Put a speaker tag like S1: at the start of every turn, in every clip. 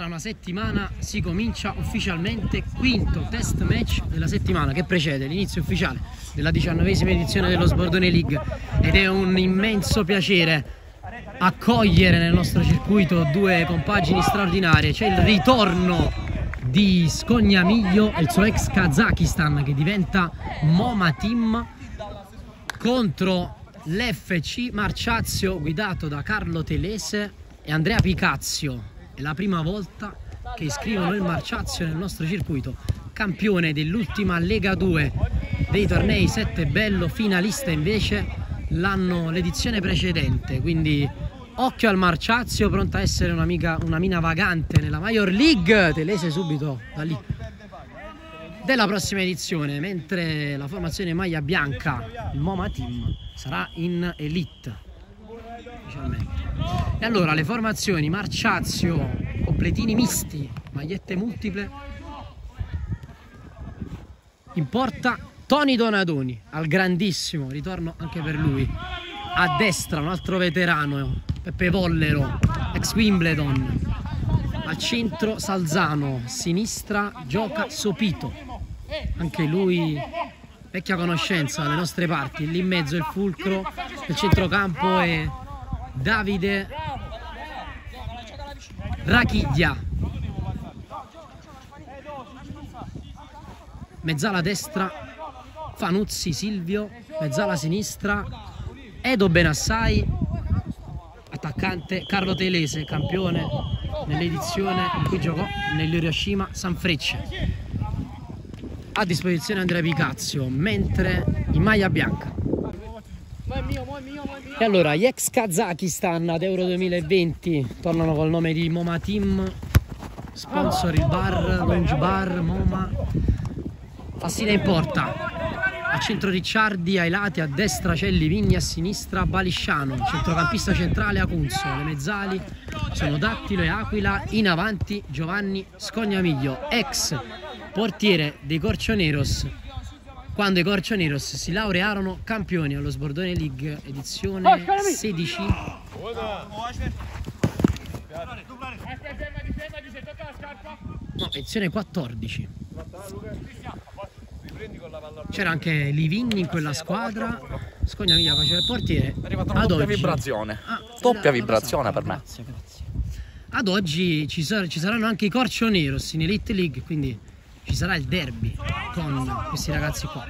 S1: una settimana si comincia ufficialmente, quinto test match della settimana che precede l'inizio ufficiale della 19ª edizione dello Sbordone League, ed è un immenso piacere accogliere nel nostro circuito due compagini straordinarie. C'è il ritorno di Scognamiglio e il suo ex Kazakistan che diventa MoMA Team contro l'FC Marciazio guidato da Carlo Telese e Andrea Picazio. È la prima volta che iscrivono il Marciazio nel nostro circuito, campione dell'ultima Lega 2 dei tornei Sette Bello, finalista invece l'edizione precedente. Quindi occhio al Marciazio, pronta a essere una mina vagante nella Major League. Telese subito da lì della prossima edizione, mentre la formazione maglia bianca, il MoMA Team, sarà in Elite ufficialmente. E allora le formazioni: Marciazio, completini misti, magliette multiple. In porta Tony Donadoni, al grandissimo ritorno anche per lui. A destra un altro veterano, Peppe Vollero, ex Wimbledon. Al centro Salzano, a sinistra gioca Sopito, anche lui vecchia conoscenza dalle nostre parti. Lì in mezzo il fulcro del centrocampo è Davide Rachiglia. Mezzala destra Fanuzzi Silvio, mezzala sinistra Edo Benassai, attaccante Carlo Telese, campione nell'edizione in cui giocò nell'Hiroshima San Frecce. A disposizione Andrea Picazio, mentre in maglia bianca. E allora gli ex Kazakistan ad Euro 2020 tornano col nome di MoMA Team, sponsor il bar, Lounge Bar, MoMA. Fassina in porta, a centro Ricciardi, ai lati, a destra Celli Vigni, a sinistra Balisciano, centrocampista centrale Acunzo. Le mezzali sono Dattilo e Aquila, in avanti Giovanni Scognamiglio, ex portiere dei Corcioneros quando i Corcioneros si laurearono campioni allo Sbordone League edizione 16. No, edizione 14. C'era anche Livigni in quella squadra. Scognamiglio faceva il portiere.
S2: È arrivata una doppia vibrazione. Doppia vibrazione per me.
S1: Grazie. Ad oggi ci saranno anche i Corcioneros in Elite League, quindi ci sarà il derby con questi ragazzi qua.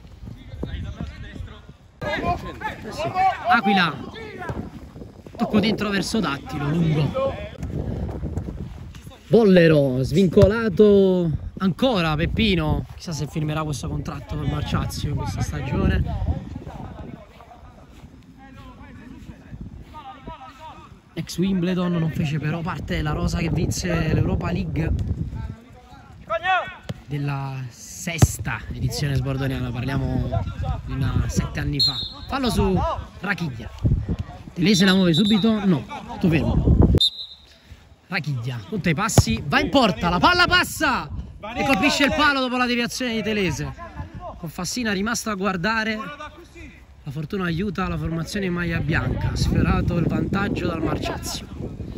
S1: Sì. Aquila, tocco dentro verso Dattilo, lungo. Vollero, svincolato ancora Peppino, chissà se firmerà questo contratto per Marciazio questa stagione. Ex Wimbledon, non fece però parte della rosa che vinse l'Europa League della sesta edizione sbordoniana, parliamo di 7 anni fa. Fallo su Rachiglia. Telese la muove subito? No, tutto fermo. Rachiglia, conta i passi, va in porta, la palla passa e colpisce il palo dopo la deviazione di Telese. Con Fassina rimasto a guardare, la fortuna aiuta la formazione in maglia bianca, sfiorato il vantaggio dal Marciazio.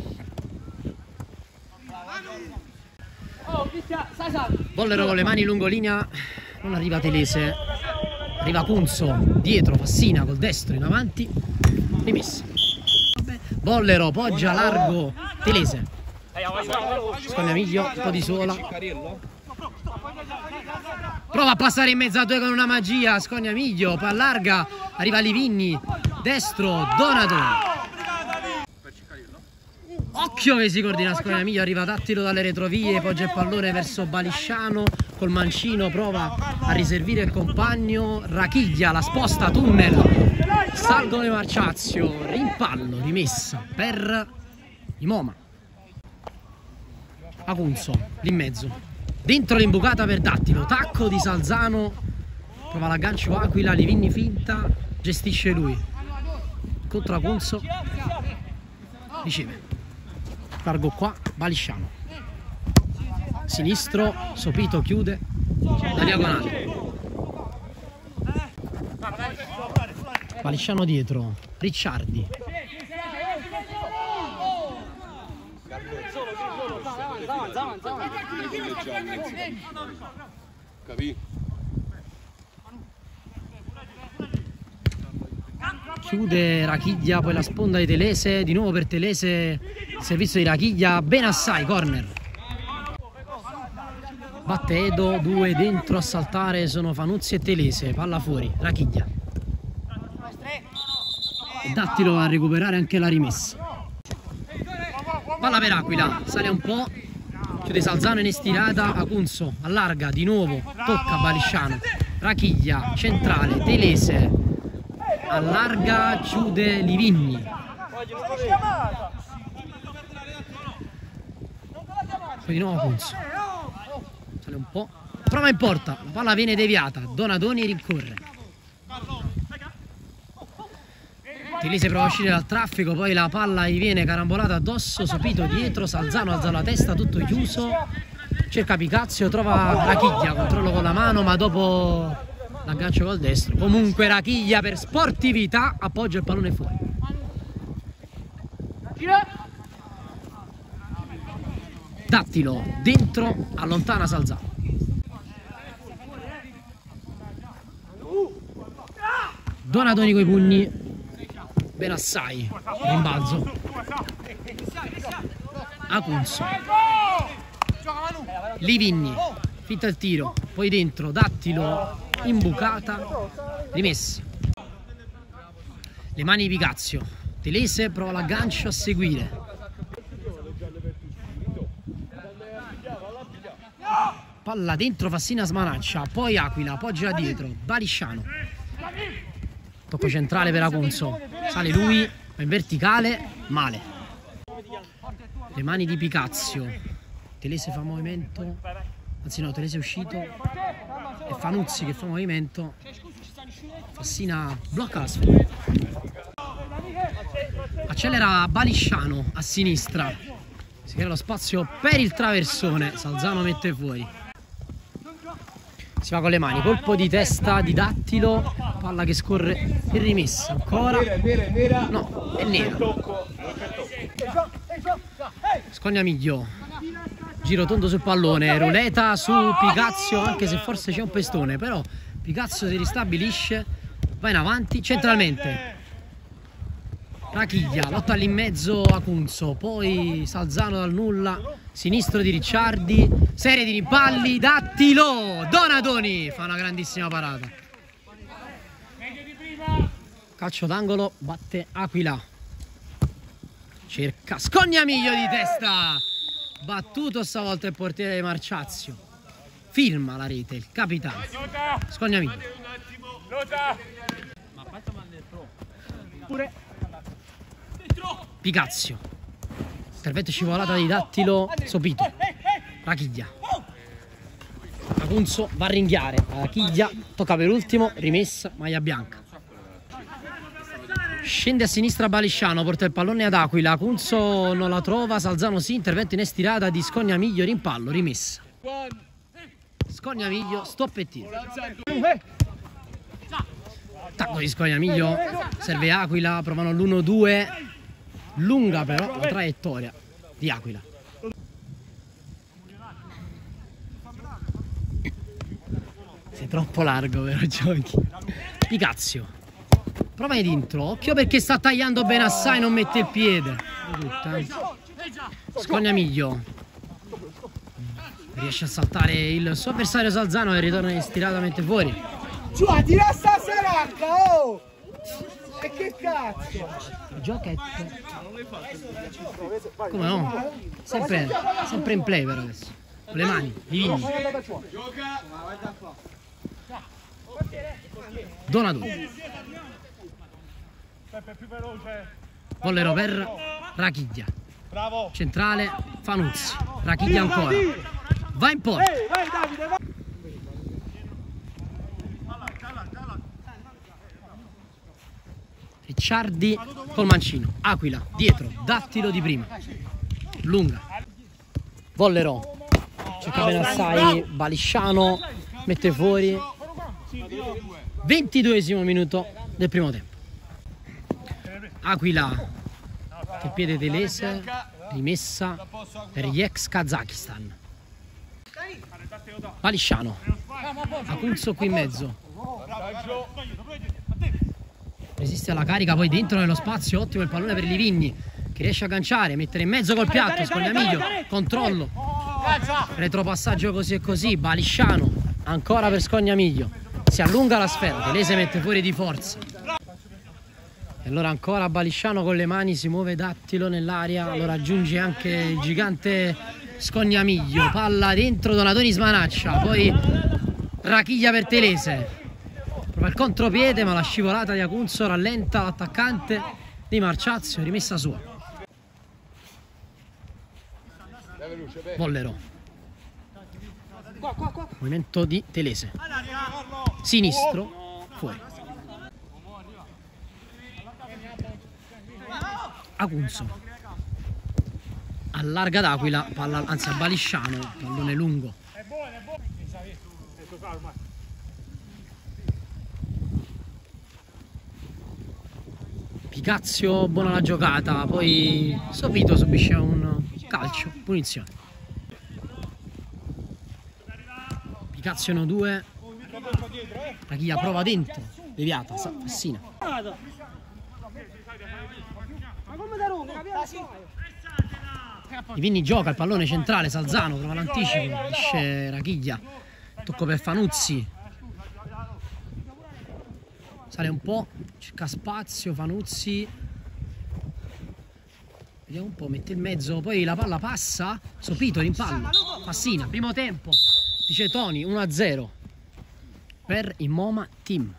S1: Vollero con le mani lungo linea, non arriva Telese, arriva Cunzo, dietro Fassina col destro in avanti, rimessa. Vollero poggia largo Telese, Scognamiglio un po' di sola, prova a passare in mezzo a due con una magia Scognamiglio, poi allarga, arriva Livigni, destro Donadoni. Occhio che si coordina Scognamiglio, arriva Dattilo dalle retrovie, poggia il pallone verso Balisciano, col mancino prova a riservire il compagno, Rachiglia la sposta, tunnel, salgono i Marciazio, rimpallo, rimessa per i MoMA. Acunzo, lì in mezzo, dentro l'imbucata per Dattilo, tacco di Salzano, prova l'aggancio Aquila, Livigni finta, gestisce lui, contro Acunzo, riceve. Largo qua, Balisciano. Sinistro, Sopito chiude la diagonale. Balisciano dietro, Ricciardi.
S3: Capì?
S1: Chiude Rachiglia, poi la sponda di Telese, di nuovo per Telese il servizio di Rachiglia, ben assai, corner. Batte Edo, 2 dentro a saltare sono Fanuzzi e Telese, palla fuori, Rachiglia. E Dattilo va a recuperare anche la rimessa. Palla per Aquila, sale un po', chiude Salzano in estirata, Acunzo allarga di nuovo, tocca Balisciano, Rachiglia, centrale, Telese, allarga, chiude Livigni. Poi di nuovo Acunzo, sale un po', prova in porta, la palla viene deviata, Donadoni rincorre. Telese prova a uscire dal traffico, poi la palla gli viene carambolata addosso, Sopito dietro, Salzano alza la testa, tutto chiuso, cerca Picazio, trova Rachiglia, controllo con la mano ma dopo l'aggancio col destro. Comunque Rachiglia per sportività appoggia il pallone fuori. Dattilo dentro, allontana Salzano. Donadoni coi pugni. Ben assai, rimbalzo. Acunzo. Livigni, finta il tiro, poi dentro, Dattilo, imbucata, rimessa. Le mani di Picazio, Telese prova l'aggancio a seguire. Palla dentro, Fassina smanaccia, poi Aquila, appoggia dietro, Balisciano. Tocco centrale per Acunzo, sale lui, va in verticale, male. Le mani di Picazio, Telese fa movimento, anzi no, Telese è uscito, e Fanuzzi che fa movimento, Fassina blocca la sfida. Accelera Balisciano a sinistra, si crea lo spazio per il traversone, Salzano mette fuori. Si va con le mani, colpo di testa di Dattilo, palla che scorre in rimessa, ancora, no, è nero. Scognamiglio, giro tondo sul pallone, ruleta su Picazio, anche se forse c'è un pestone, però Picazio si ristabilisce, va in avanti, centralmente. Rachiglia, lotta lì in mezzo Acunzo, poi Salzano dal nulla, sinistro di Ricciardi, serie di rimpalli, Dattilo, Donadoni fa una grandissima parata. Calcio d'angolo, batte Aquila, cerca Scognamiglio di testa, battuto stavolta il portiere di Marciazio, firma la rete il capitano Scognamiglio. Picazio, intervento scivolata di Dattilo, Sopito, Rachiglia, Acunzo va a ringhiare, Rachiglia tocca per ultimo, rimessa, maglia bianca. Scende a sinistra Balisciano, porta il pallone ad Aquila, Acunzo non la trova, Salzano sì, intervento in estirata di Scognamiglio, rimpallo, rimessa. Scognamiglio, stop e tiro. Attacco di Scognamiglio, serve Aquila, provano l'1-2, lunga però la traiettoria di Aquila. Sei troppo largo per giochi. Picazio, prova di dentro, occhio perché sta tagliando ben assai, non mette il piede. Scognamiglio riesce a saltare il suo avversario Salzano e ritorna in stirata, mette fuori.
S4: Giù, tira sta seracca, oh! E che cazzo?
S1: Giochetto. Come no? Sempre in play per adesso. Con le mani, Livigni. Donadoni. Vollero per Rachiglia. Centrale, Fanuzzi. Rachiglia ancora. Va in porta. Ricciardi col mancino, Aquila dietro, Dattilo di prima, lunga, Vollero, cerca bene assai, Balisciano mette fuori, 22esimo minuto del primo tempo. Aquila, che piede Telese, rimessa per gli ex Kazakistan. Balisciano, Acunzo qui in mezzo, resiste alla carica, poi dentro nello spazio, ottimo il pallone per Livigni che riesce a agganciare, mettere in mezzo col piatto, Scognamiglio, controllo, retropassaggio così e così, Balisciano ancora per Scognamiglio, si allunga la sfera, Telese mette fuori di forza e allora ancora Balisciano con le mani, si muove Dattilo nell'aria, lo raggiunge anche il gigante Scognamiglio, palla dentro, Donatoni smanaccia, poi Rachiglia per Telese, prova il contropiede ma la scivolata di Acunzo rallenta l'attaccante di Marciazio, rimessa sua. Bollero, movimento di Telese, sinistro, fuori. Acunzo allarga d'Aquila, palla, anzi a Balisciano, pallone lungo. Picazio, buona la giocata, poi Sopito subisce un calcio, punizione. Picazio 1-2, Rachiglia prova dentro, deviata, Fassina. Livigni gioca il pallone centrale, Salzano prova l'anticipo, esce Rachiglia, tocco per Fanuzzi, sale un po', cerca spazio, Fanuzzi, vediamo un po', mette in mezzo, poi la palla passa, Sopito rimpallo, Fassina, primo tempo, dice Toni, 1-0 per il MoMA Team.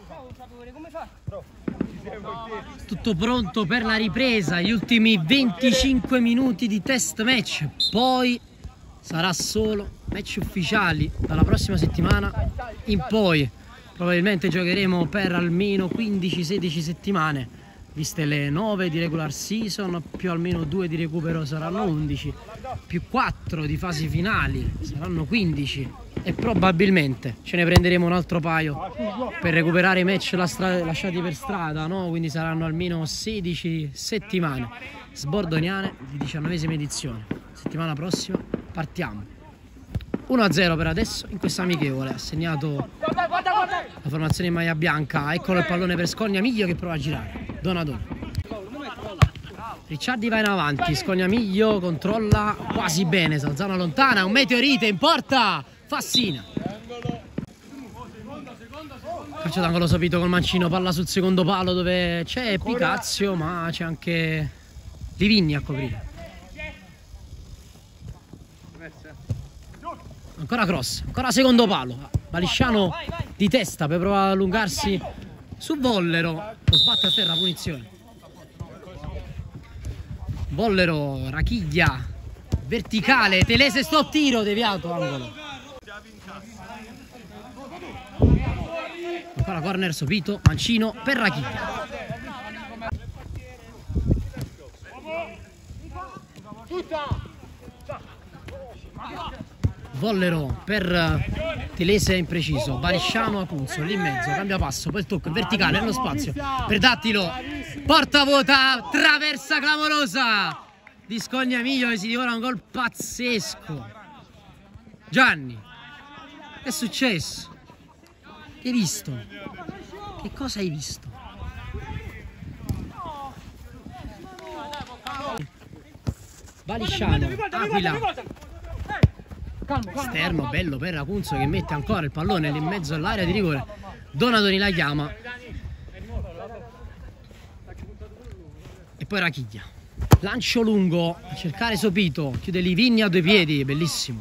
S1: Tutto pronto per la ripresa, gli ultimi 25 minuti di test match, poi sarà solo match ufficiali dalla prossima settimana in poi. Probabilmente giocheremo per almeno 15-16 settimane, viste le 9 di regular season, più almeno 2 di recupero saranno 11, più 4 di fasi finali saranno 15 e probabilmente ce ne prenderemo un altro paio per recuperare i match lasciati per strada, no? Quindi saranno almeno 16 settimane sbordoniane di 19esima edizione. Settimana prossima partiamo. 1-0 per adesso in questa amichevole, ha segnato la formazione in maglia bianca, eccolo il pallone per Scognamiglio che prova a girare, Donatoni. Ricciardi va in avanti, Scognamiglio controlla quasi bene, Salzano allontana, un meteorite in porta, Fassina. Calcio d'angolo Sopito col mancino, palla sul secondo palo dove c'è Picazio ma c'è anche Livigni a coprire. Ancora cross, ancora secondo palo, Balisciano di testa per provare ad allungarsi su Bollero, lo sbatte a terra, punizione. Bollero, Rachiglia, verticale, Telese stop tiro, deviato, angolo. Ancora corner Sopito, mancino per Rachiglia. Bollero per Telese impreciso, Balisciano Acunzo lì in mezzo, cambia passo, poi il tocco verticale nello spazio per Dattilo, porta vuota, traversa clamorosa di Scognamiglio che si divora un gol pazzesco. Gianni, che è successo? Che hai visto? Che cosa hai visto? Balisciano, Aquila, esterno bello per Acunzo che mette ancora il pallone lì in mezzo all'area di rigore. Donatoni la chiama e poi Rachiglia, lancio lungo a cercare Sopito, chiude Livigni a due piedi, bellissimo.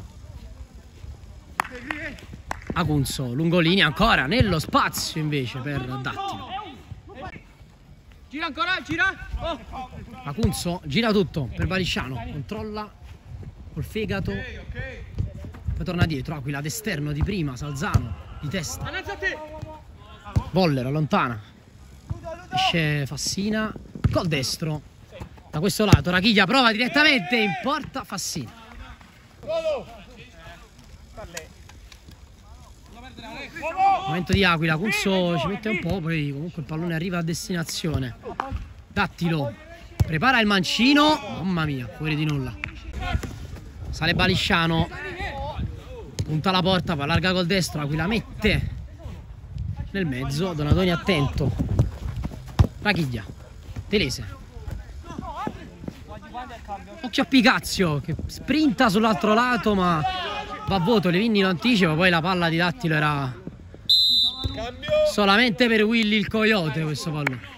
S1: Acunzo, lungolinea ancora nello spazio invece per Dattilo.
S4: Gira ancora, gira.
S1: Acunzo gira tutto per Balisciano, controlla col fegato, poi torna dietro, Aquila d'esterno di prima, Salzano di testa, Bollero allontana, esce Fassina col destro da questo lato, Rachiglia prova direttamente in porta, Fassina. Momento di Aquila, Acunzo ci mette un po', poi comunque il pallone arriva a destinazione. Dattilo prepara il mancino, mamma mia, fuori di nulla. Sale Balisciano, punta la porta, va larga col destro, Aquila mette nel mezzo, Donadoni attento, Rachiglia, Telese, occhio a Picazio che sprinta sull'altro lato ma va a vuoto, Levinni lo anticipa, poi la palla di Dattilo era solamente per Willy il coyote questo pallone.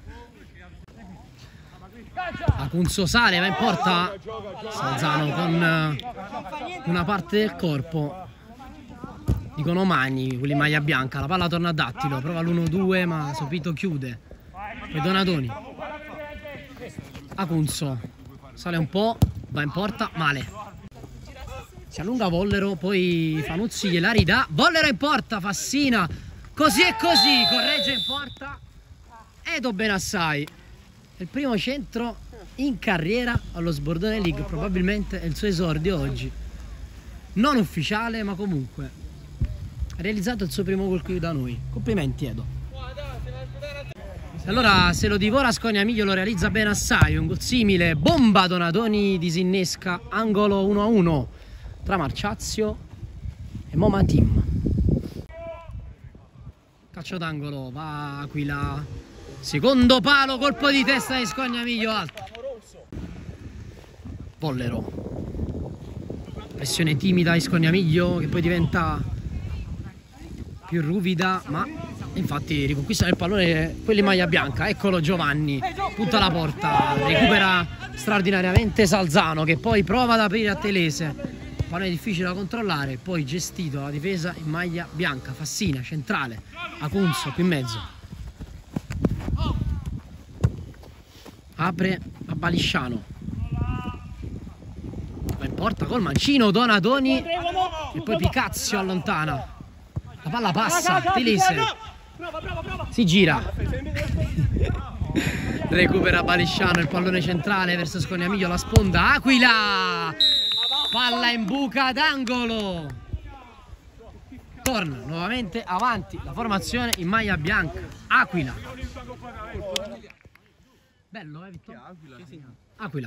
S1: Acunzo sale, va in porta, Salzano con una parte del corpo, dicono Magni, quelli in maglia bianca, la palla torna a Dattilo, prova l'1-2 ma Sopito chiude, poi Donadoni, Acunzo, sale un po', va in porta, male, si allunga Vollero, poi Fanuzzi gliela ridà, Vollero in porta, Fassina, così e così, corregge in porta, Edo Benassai, il primo centro in carriera allo Sbordone League, probabilmente è il suo esordio oggi, non ufficiale ma comunque ha realizzato il suo primo gol qui da noi, complimenti Edo. Allora se lo divora Scognamiglio lo realizza Benassai, un gol simile, bomba, Donadoni disinnesca, angolo 1-1 tra Marciazio e Moma Team. Calcio d'angolo, va Aquila, secondo palo, colpo di testa di Scognamiglio alto, Vollero, pressione timida di Scognamiglio che poi diventa più ruvida, ma infatti riconquista il pallone quelli in maglia bianca, eccolo Giovanni, punta la porta, recupera straordinariamente Salzano che poi prova ad aprire a Telese, pallone difficile da controllare, poi gestito la difesa in maglia bianca, Fassina centrale, Acunzo qui in mezzo, apre a Balisciano, va in porta col mancino Donadoni e poi Picazio allontana, la palla passa, Telese si gira, recupera Balisciano, il pallone centrale verso Scognamiglio, la sponda, Aquila, palla in buca d'angolo, torna nuovamente avanti la formazione in maglia bianca, Aquila, bello Vittorio? Aquila,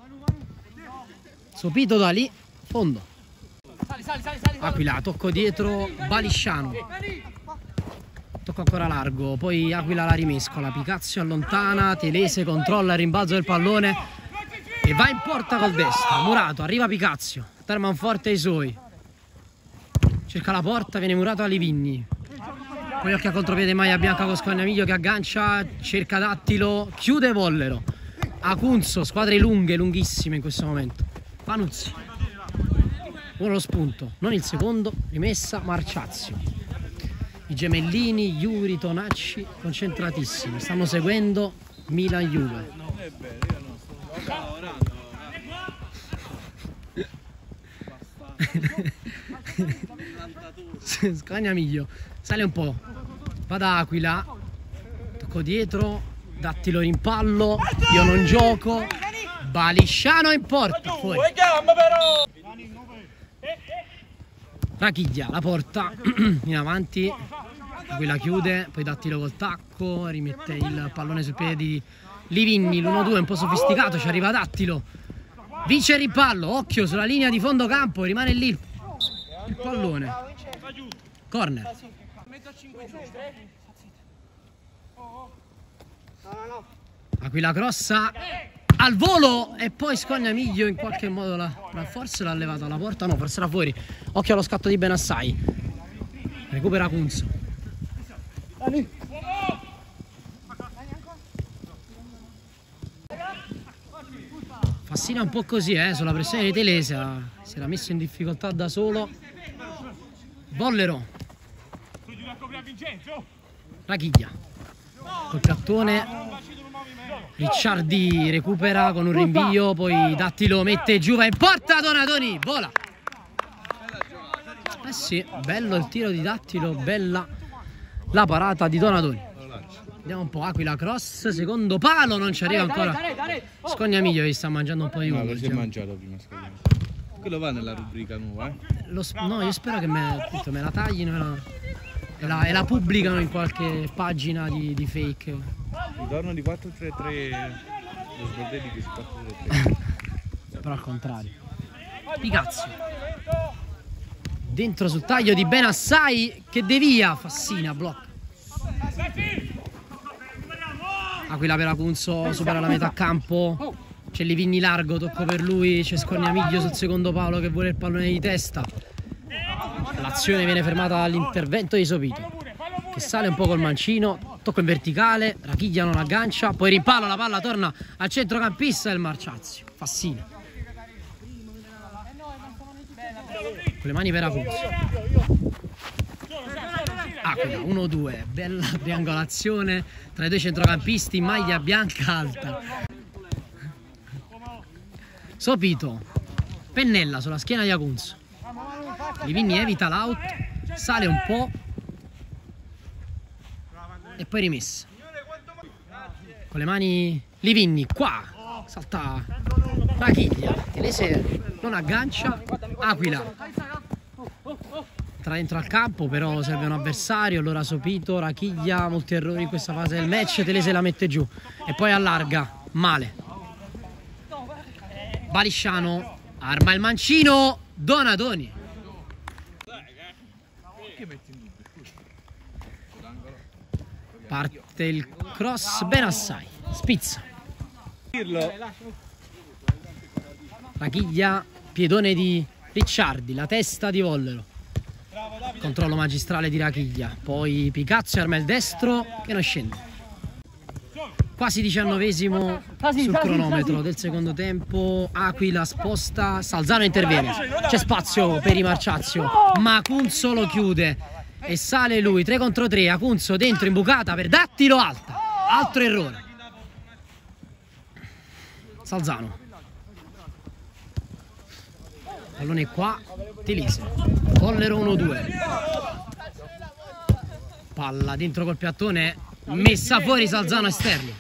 S1: Sopito da lì, fondo, Aquila, tocco dietro Balisciano, tocco ancora largo, poi Aquila la rimescola, Picazio allontana, Telese controlla il rimbalzo del pallone e va in porta col destro, Murato, arriva Picazio, Terman forte ai suoi, cerca la porta, viene murato a Livigni, poi occhio a contropiede maglia bianca con Scognamiglio che aggancia, cerca Dattilo, chiude Vollero, Acunzo, squadre lunghe, lunghissime in questo momento, Fanuzzi, buono lo spunto, non il secondo, rimessa Marciazio, i gemellini, Iuri, Tonacci concentratissimi, stanno seguendo Milan-Juve. Scognamiglio sale un po', va da Aquila, tocco dietro, Dattilo rimpallo, io non gioco, Balisciano in porta, fuori. Rachiglia, la porta in avanti, Aquila chiude, poi Dattilo col tacco, rimette il pallone sul piede di Livigni, l'1-2 un po' sofisticato, ci arriva Dattilo, vince il rimpallo, occhio sulla linea di fondo campo, rimane lì il pallone, corner, Aquila crossa al volo e poi Scognamiglio in qualche modo forse l'ha levata alla porta, no forse era fuori, occhio allo scatto di Benassai, recupera Acunzo, Fassina un po' così sulla pressione di Telese, si era messo in difficoltà da solo, Vollero, Rachiglia col piattone, Ricciardi recupera con un rinvio, poi Dattilo mette giù, va in porta, Donadoni, vola, sì, bello il tiro di Dattilo, bella la parata di Donadoni, vediamo un po', Aquila cross, secondo palo, non ci arriva ancora Scognamiglio che sta mangiando un po' di gol,
S5: no, si è mangiato prima Scognamiglio, quello va nella rubrica nuova,
S1: no, io spero che me la taglino e la pubblicano in qualche pagina di fake.
S5: Ritorno di 4-3-3, lo Sbordone che si 4-3-3.
S1: Però al contrario. Picazio, dentro sul taglio di Benassai che devia, Fassina blocca. Aquila per Acunzo, supera la metà campo, c'è Livigni largo, tocco per lui, c'è Scorniamiglio sul secondo palo che vuole il pallone di testa. L'azione viene fermata dall'intervento di Sopito che sale un po' col mancino, tocco in verticale, Rachiglia non aggancia, poi rimpallo, la palla torna al centrocampista del Marciazio, Fassina. Con le mani per Acunzo. Aquila 1-2, bella triangolazione tra i due centrocampisti, maglia bianca alta. Sopito, pennella sulla schiena di Acunzo. Livigni evita l'out, sale un po' e poi rimessa. Con le mani Livigni, qua salta Rachiglia, Telese non aggancia, Aquila entra dentro al campo, però serve un avversario, allora Sopito, Rachiglia, molti errori in questa fase del match, Telese la mette giù e poi allarga, male. Barisciano arma il mancino, Donadoni. Parte il cross, Benassai, spizza. Rachiglia, piedone di Ricciardi, la testa di Vollero. Controllo magistrale di Rachiglia, poi Picazzo arma il destro che non scende. Quasi 19esimo sul cronometro del secondo tempo. Aquila sposta, Salzano interviene, c'è spazio per i Marciazio, ma Acunzo lo chiude e sale lui, 3 contro 3, Acunzo dentro in bucata per Dattilo, alta, altro errore. Salzano, pallone qua, Telese, Vollero 1-2, palla dentro col piattone, messa fuori, Salzano esterno.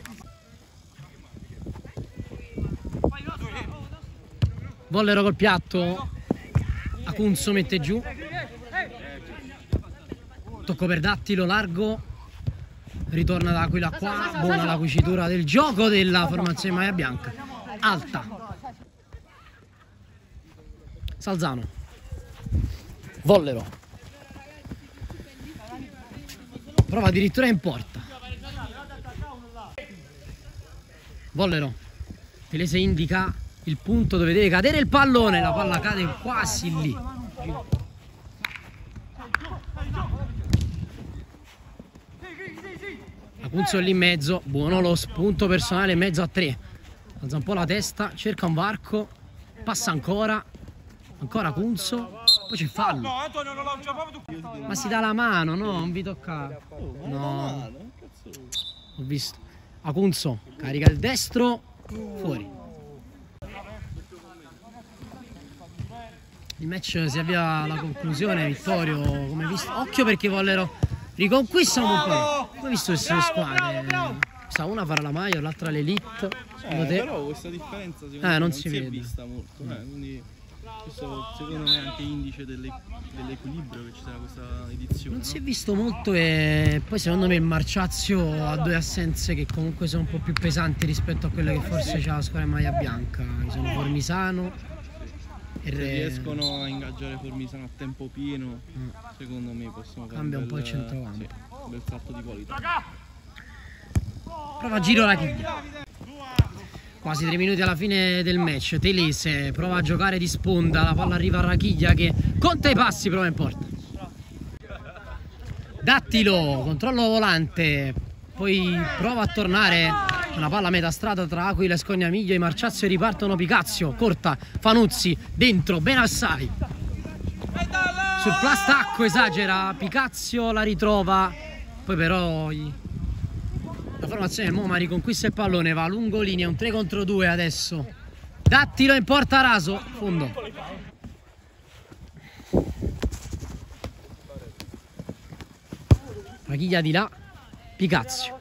S1: Vollero col piatto, Acunzo mette giù, tocco per Dattilo largo, ritorna da Aquila qua, buona la cucitura del gioco della formazione maglia bianca, alta. Salzano, Vollero, prova addirittura in porta. Vollero, Telese indica il punto dove deve cadere il pallone, la palla cade quasi lì. Acunzo è lì in mezzo, buono lo spunto personale in mezzo a 3. Alza un po' la testa, cerca un varco, passa ancora Acunzo, poi c'è fallo. Ma si dà la mano, no? Non vi tocca. No, ho visto. Acunzo carica il destro, fuori. Il match si avvia alla conclusione, Vittorio, come visto. Occhio perché Vollero riconquistano un po'. Come visto queste due squadre? Una farà la maglia, l'altra l'elite.
S5: Però questa differenza secondo me
S1: non si
S5: è
S1: vede.
S5: vista molto. Quindi questo secondo me è anche indice dell'equilibrio che ci sarà questa edizione.
S1: Non si è visto molto e poi secondo me il Marciazio ha 2 assenze che comunque sono un po' più pesanti rispetto a quelle che forse c'ha la squadra in maglia bianca. Ci sono Formisano.
S5: Se riescono a ingaggiare Formisano a tempo pieno, secondo me possono fare
S1: cambia un po' il centrocampo.
S5: Sì, un bel salto di qualità.
S1: Prova a giro Rachiglia. Quasi 3 minuti alla fine del match. Telese prova a giocare di sponda, la palla arriva a Rachiglia che conta i passi, prova in porta. Dattilo, controllo volante, poi prova a tornare una palla a metà strada tra Aquila e Scognamiglio. I Marciazio ripartono, Picazio, corta, Fanuzzi, dentro, Benassai. Sul plastacco esagera, Picazio la ritrova, poi però la formazione del Moma riconquista il pallone, va lungo linea, un 3 contro 2 adesso. Dattilo in porta, raso, fondo. Rachiglia di là, Picazio.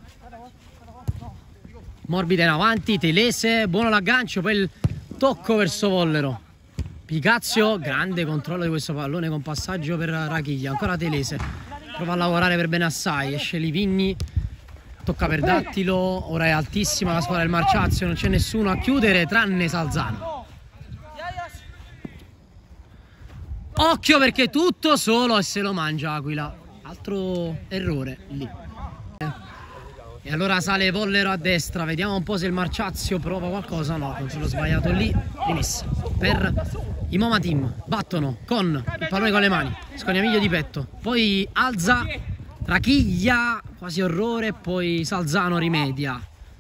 S1: Morbida in avanti, Telese, buono l'aggancio, poi il tocco verso Vollero. Picazio, grande controllo di questo pallone con passaggio per Rachiglia, ancora Telese. Prova a lavorare per Benassai, esce Livigni. Tocca per Dattilo, ora è altissima la squadra del Marciazio, non c'è nessuno a chiudere tranne Salzano. Occhio perché tutto solo e se lo mangia Aquila. Altro errore lì. E allora sale Vollero a destra. Vediamo un po' se il Marciazio prova qualcosa. No, controllo sbagliato lì. Rimessa per i Moma Team. Battono con il pallone con le mani. Scognamiglio di petto. Poi alza Rachiglia, quasi orrore. Poi Salzano rimedia.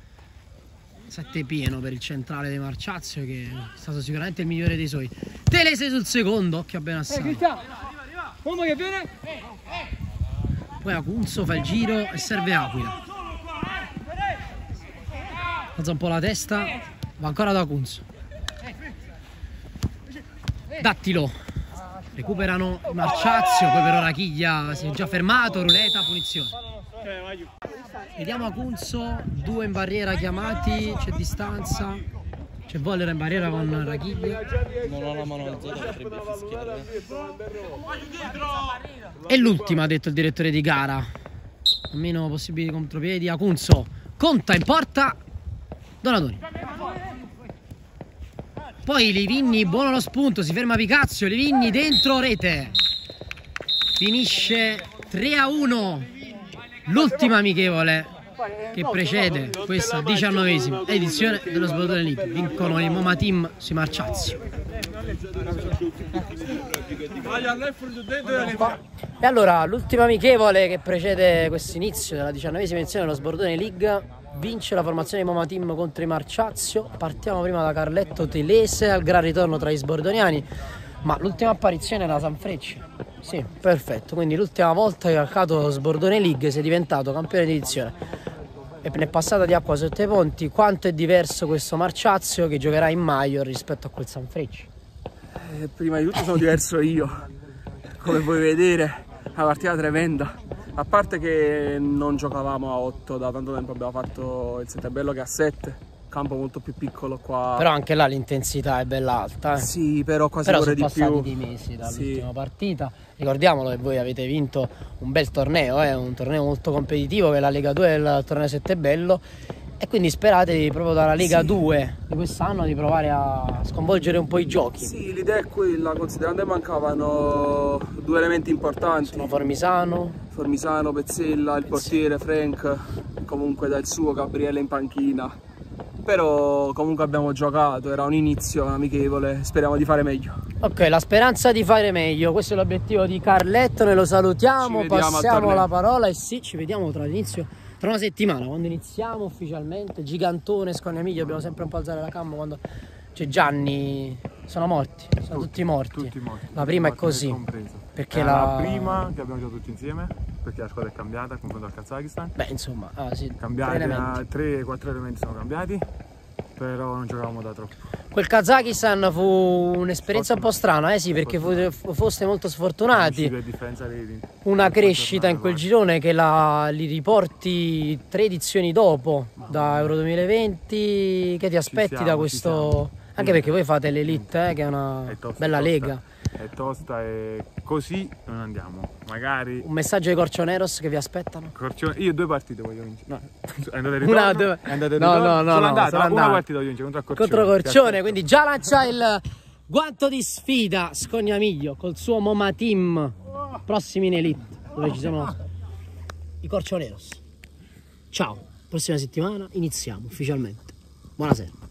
S1: 7 pieno per il centrale di Marciazio, che è stato sicuramente il migliore dei suoi. Telese sul secondo. Occhio a Benassai.
S4: Uomo che viene.
S1: Poi Acunzo fa il giro e serve Aquila. Alza un po' la testa, va ancora da Acunzo. Dattilo. Recuperano il Marciazio, poi però Rachiglia si è già fermato, ruleta, punizione. Vediamo Acunzo, 2 in barriera chiamati, c'è distanza. C'è Vollero in barriera con Rachiglia.
S5: Non ha la mano alzata, potrebbe fischiare.
S1: E l'ultima, ha detto il direttore di gara. Almeno possibili contropiedi. Acunzo conta in porta. Donadoni. Poi Livigni, buono lo spunto, si ferma Picazio. Livigni dentro rete. Finisce 3-1. L'ultima amichevole che precede questa 19ª edizione dello Sbordone League. Vincono i Moma Team sui Marciazio. E allora l'ultima amichevole che precede questo inizio della 19ª edizione dello Sbordone League vince la formazione di Moma Team contro i Marciazio. Partiamo prima da Carletto Telese al gran ritorno tra gli sbordoniani, ma l'ultima apparizione era Sanfrecce. Sì, perfetto, quindi l'ultima volta che ha giocato lo Sbordone League si è diventato campione di edizione e ne è passata di acqua sotto i ponti. Quanto è diverso questo Marciazio che giocherà in Major rispetto a quel Sanfrecce?
S6: Prima di tutto sono diverso io, come puoi vedere, una partita tremenda. A parte che non giocavamo a 8 da tanto tempo, abbiamo fatto il Settebello che a 7, campo molto più piccolo qua.
S1: Però anche là l'intensità è bella alta.
S6: Sì, però quasi
S1: però
S6: pure
S1: sono
S6: di più.
S1: passati dei mesi dall'ultima partita. Ricordiamolo che voi avete vinto un bel torneo, un torneo molto competitivo che è la Lega 2 del torneo Settebello. E quindi sperate proprio dalla Lega 2 di quest'anno di provare a sconvolgere un po' i giochi.
S6: Sì, l'idea è quella, considerando che mancavano 2 elementi importanti.
S1: Sono Formisano,
S6: Pezzella, il portiere Frank, comunque dal suo Gabriele in panchina. Però comunque abbiamo giocato, era un inizio amichevole, speriamo di fare meglio.
S1: Ok, la speranza di fare meglio, questo è l'obiettivo di Carletto, ne lo salutiamo, passiamo la parola e sì, ci vediamo tra una settimana, quando iniziamo ufficialmente. Gigantone, Scognamiglio, dobbiamo sempre un po' alzare la camma quando c'è Gianni. Sono morti, sono tutti morti. La prima è così, perché
S7: la prima che abbiamo giocato tutti insieme, perché la squadra è cambiata confronto al Kazakistan.
S1: Beh, insomma, sì,
S7: 3-4 elementi sono cambiati, però non giocavamo da troppo.
S1: Quel Kazakistan fu un'esperienza un po' strana, sì, perché foste molto sfortunati. Una crescita in quel girone che li riporti 3 edizioni dopo, da Euro 2020. Che ti aspetti da questo? Anche perché voi fate l'Elite, che è una bella lega.
S7: È tosta e così non andiamo. Magari
S1: un messaggio ai Corcioneros che vi aspettano?
S7: Io 2 partite voglio vincere.
S1: No.
S7: È andata e ritorno.
S1: Sono andato.
S7: Una partita voglio vincere
S1: contro Corcione, quindi già lancia il guanto di sfida Scognamiglio col suo Moma Team prossimi in Elite, dove ci sono i Corcioneros. Ciao, prossima settimana iniziamo ufficialmente. Buonasera.